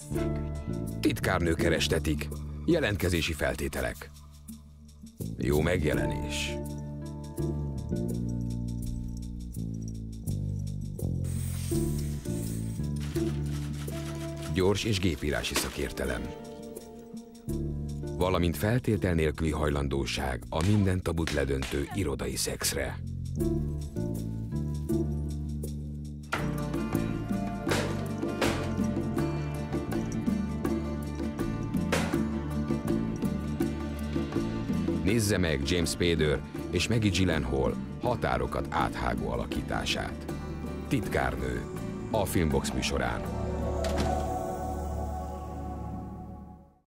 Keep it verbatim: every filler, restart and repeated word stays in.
Titkárnő kerestetik. Jelentkezési feltételek. Jó megjelenés. Gyors és gépírási szakértelem. Valamint feltétel nélküli hajlandóság a minden tabut ledöntő irodai szexre. Nézze meg James Spader és Maggie Gyllenhaal határokat áthágó alakítását. Titkárnő a Filmbox műsorán.